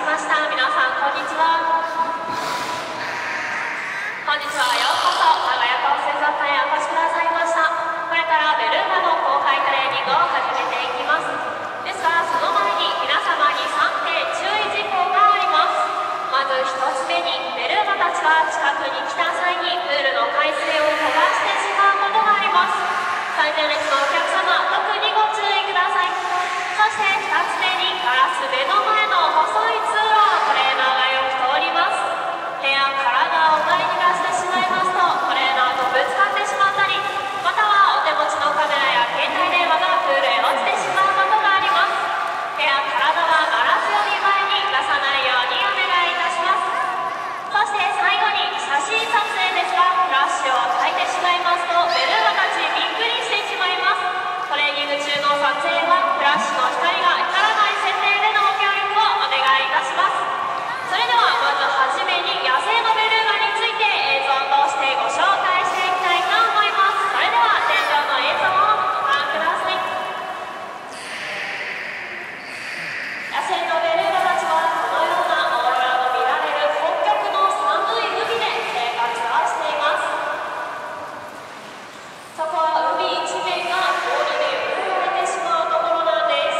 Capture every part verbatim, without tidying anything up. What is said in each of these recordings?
ました。皆さんこんにちは。本日はようこそ名古屋港水族館へお越しくださいました。これからベルーガの公開トレーニングを始めていきます。ですがその前に皆様にさんてん注意事項があります。まずひとつめに、ベルーガたちが近くに来た際にプールの海水を飛ばしてしまうことがあります。最前列のお客様、特にご注意ください。そしてふたつめに、ガラス目の前の細い通路をトレーナーがよく通ります。手や体を前に出してしまいますと、トレーナーとぶつかってしまったり、またはお手持ちのカメラや携帯電話がプールへ落ちてしまうことがあります。手や体はガラスより前に出さないようにお願いいたします。そして最後に、写真撮影ですが、フラッシュを焚いてしまいますと、ベルーガたちびっくりしてしまいます。トレーニング中の撮影はフラッシュの光が光らない設定でのご協力をお願いいたします。それではまずはじめに野生のベルーガについて映像を通してご紹介していきたいと思います。それでは天井の映像をご覧ください。野生のベルーガたちはこのようなオーロラの見られる北極の寒い海で生活をしています。そこは海一面が氷で覆われてしまうところなんです。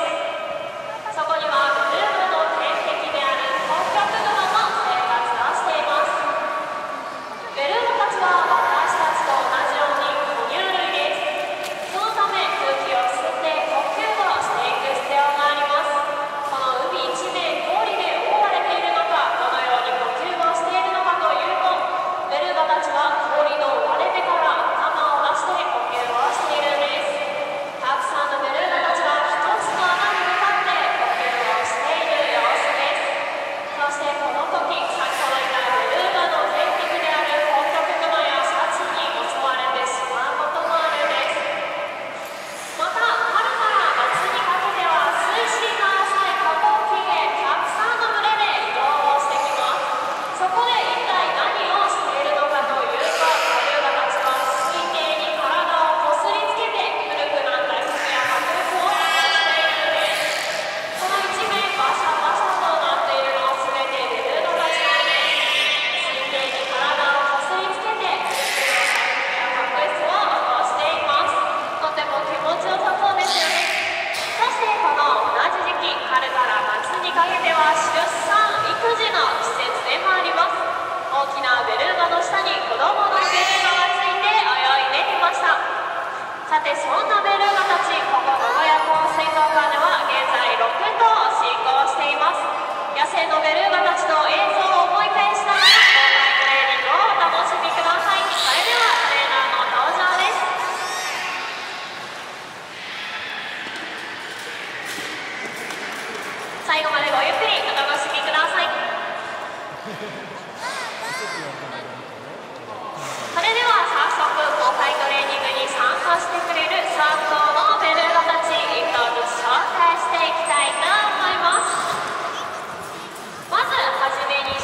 そこにはベルーガの天敵である北極熊も生活をしています。ベルーガたちは私たちと同じように哺乳類です。そのため空気を吸って呼吸をしていく必要があります。この海一面氷で覆われている中、どのように呼吸をしているのかというと、ベルーガたちは氷の割れ目から頭を出して呼吸をしているんです。たくさんのベルーガたちが一つの穴に向かって呼吸をしている様子です。そしてこの時、先ほど言ったベルーガの天敵である北極熊やシャチに襲われてしまうこともあるんです。また、春から夏にかけては水深が浅い河口付近へたくさんの群れで移動をしてきます。そこで一体何をしているのかというと、ベルーガたちは水底に体をこすりつけて古くなった服や破風を探しているんです。この一面バシャバシャとなっているのは全てベルーガたちなんです。水底に体をこすりつけて古くなった服や破風を落としています。とても気持ちよさそうですよね。そしてこの同じ時期、春から夏にかけては出産・育児の季節でもあります。大きなベルーガの下に子供のベルーガがついて泳いでいました。さてそんなベルーガたち、ここ名古屋港水族館では現在ろくとう飼育をしています。野生のベルーガたちの映像を思い返しながら公開トレーニングをお楽しみください。それではトレーナーの登場です。最後までごゆっくりお楽しみください。それでは早速公開トレーニングに参加してくれるさんとうのベルーガたち、いっとうずつ紹介していきたいと思います。まずはじめに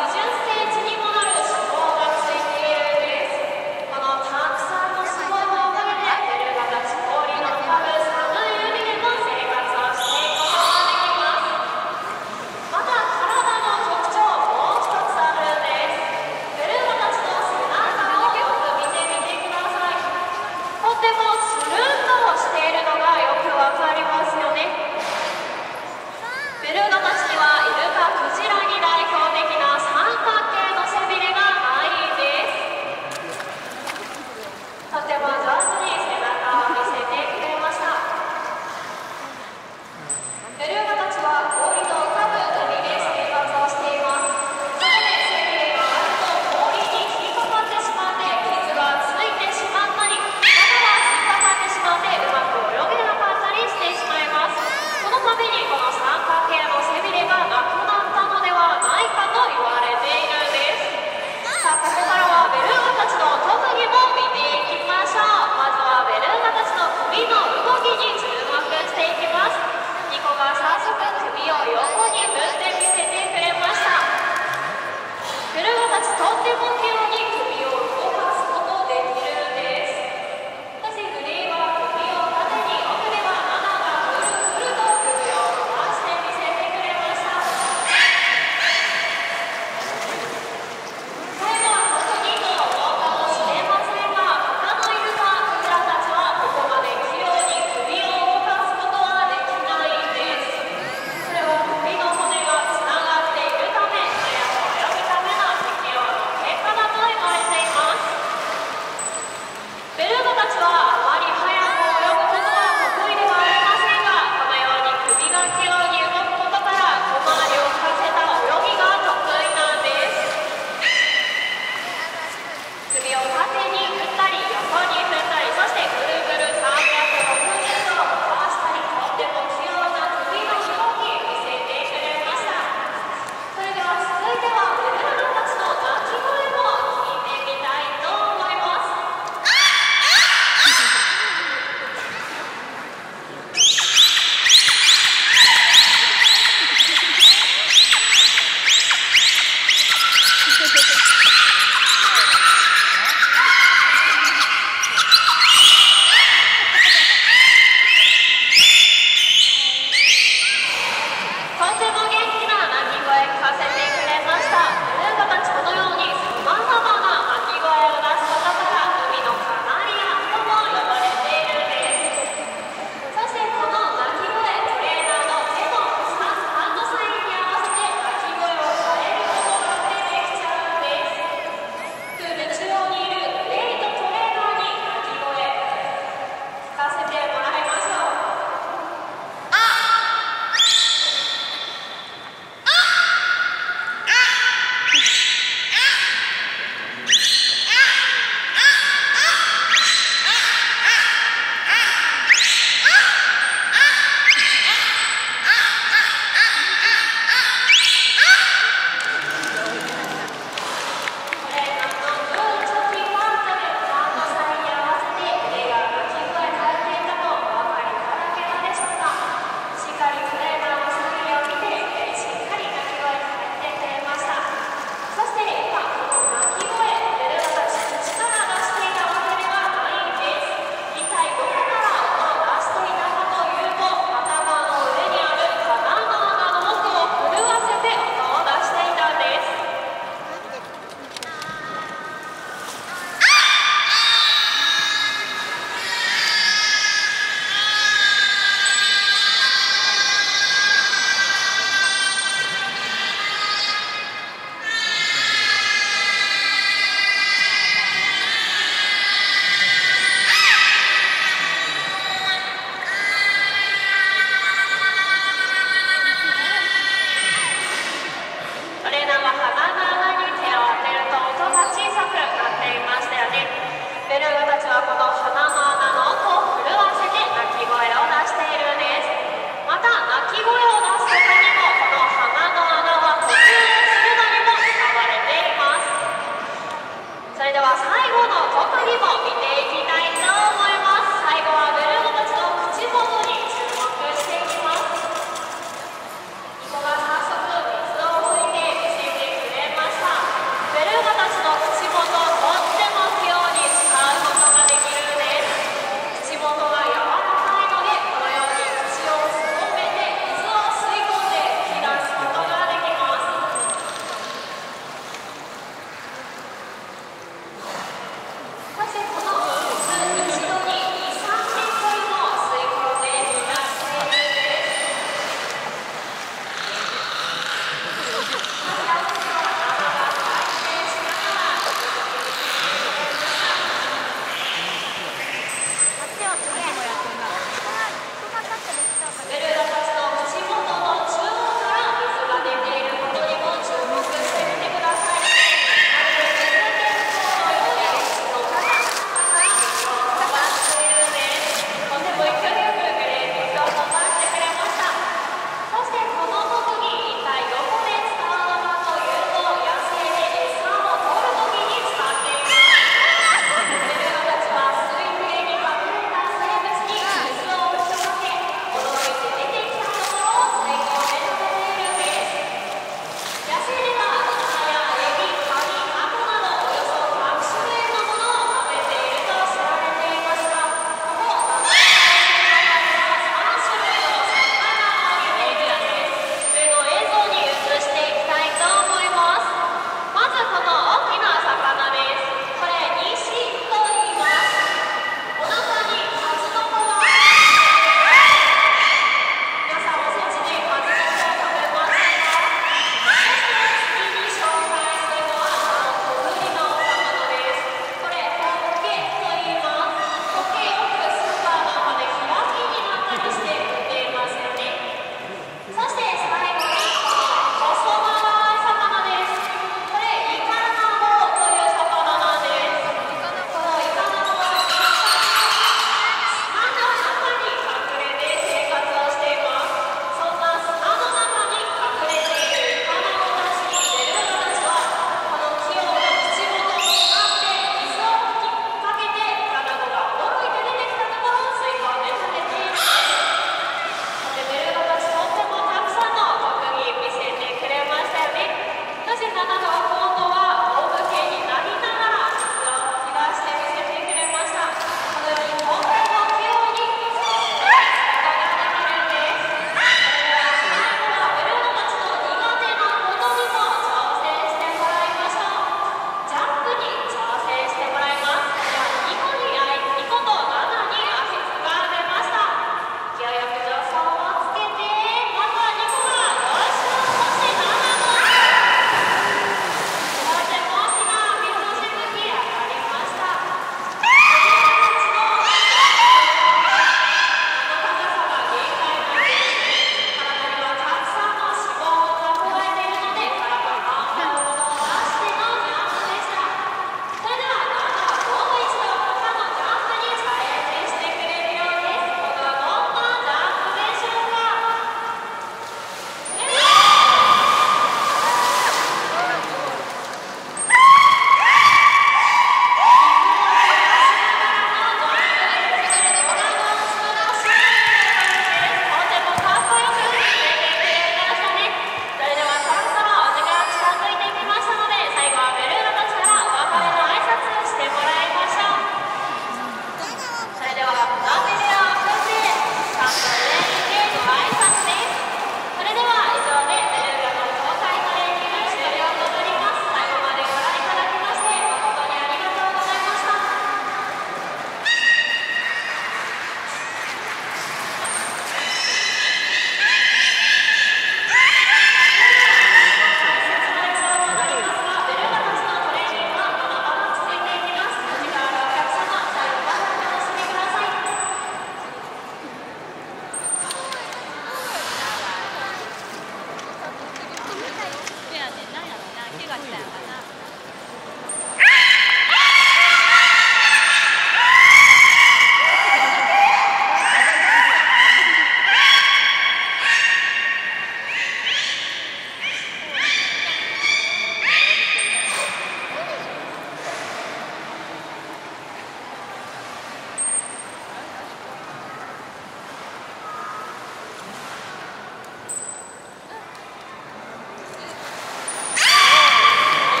い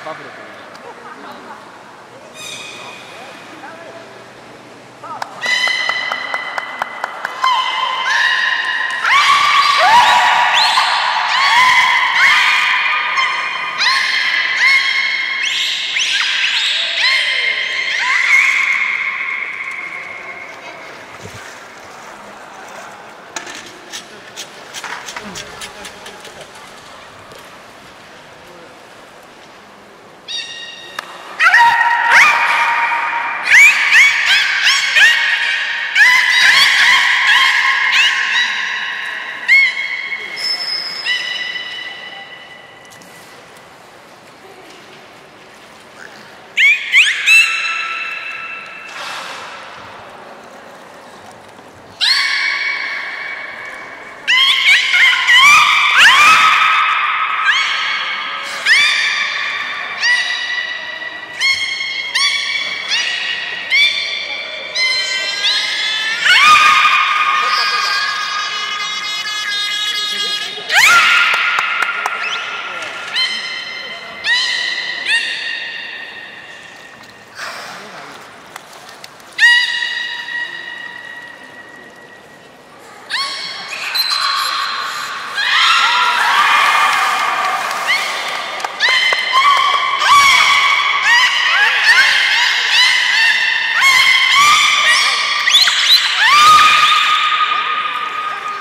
バブルという。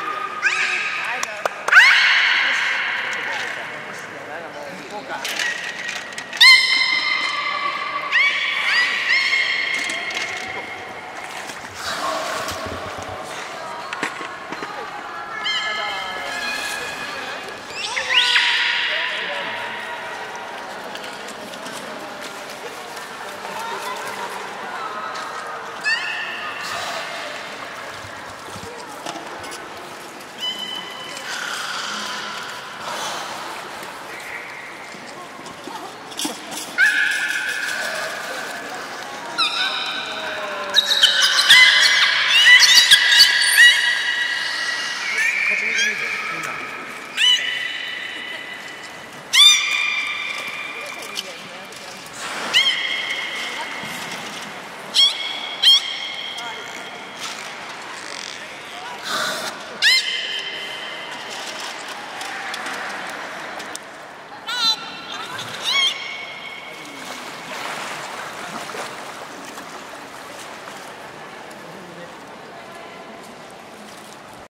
そうか。